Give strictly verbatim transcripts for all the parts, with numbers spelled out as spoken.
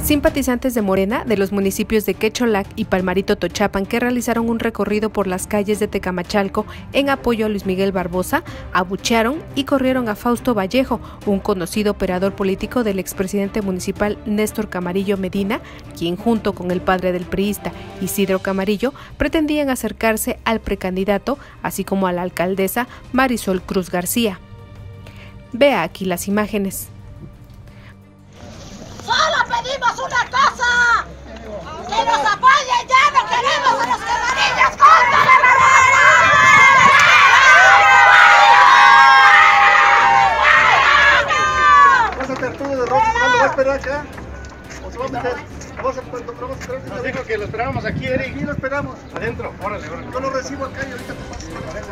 Simpatizantes de Morena de los municipios de Quecholac y Palmarito Tochapan, que realizaron un recorrido por las calles de Tecamachalco en apoyo a Luis Miguel Barbosa, abuchearon y corrieron a Fausto Vallejo, un conocido operador político del expresidente municipal Néstor Camarillo Medina, quien junto con el padre del priista Isidro Camarillo pretendían acercarse al precandidato, así como a la alcaldesa Marisol Cruz García. Vea aquí las imágenes. Solo pedimos una cosa, que nos apoyen, ya no queremos a los camarillos contra la Barbosa. Pásate Arturo de Rojas, ¿cuándo va a esperar acá? ¿O se va a meter? Vamos a, vamos a esperar. Nos dijo que lo esperábamos aquí, Eric. Aquí lo esperamos. Adentro, órale, órale. Yo lo recibo acá y ahorita te paso.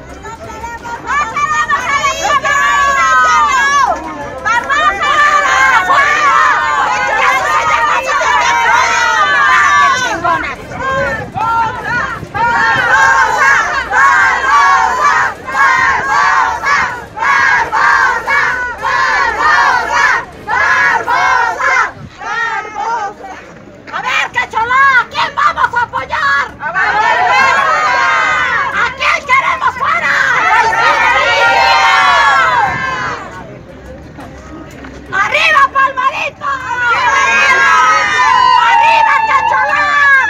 ¡Arriba, Palmarito! ¡Arriba! ¡Arriba, Quecholac!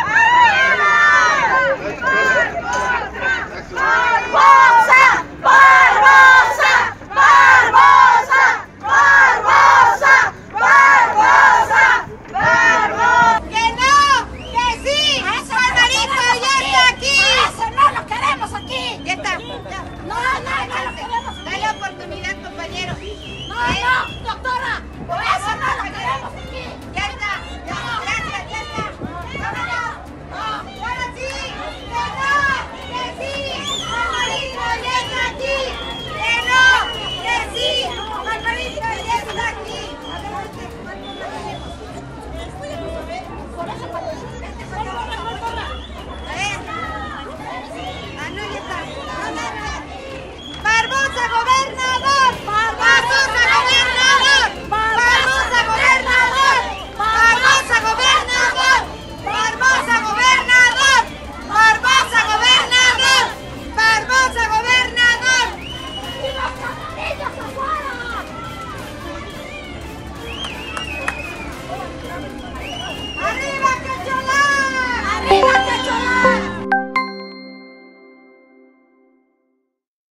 ¡Barbosa! ¡Barbosa! ¡Barbosa! ¡Barbosa! ¡Barbosa! ¡Barbosa! ¡Que no! ¡Que sí! ¡Palmarito ya está aquí! ¡Eso no lo queremos aquí! ¡Ya está! ¡No, no, no lo queremos! Dale oportunidad, compañero. ¡No, no!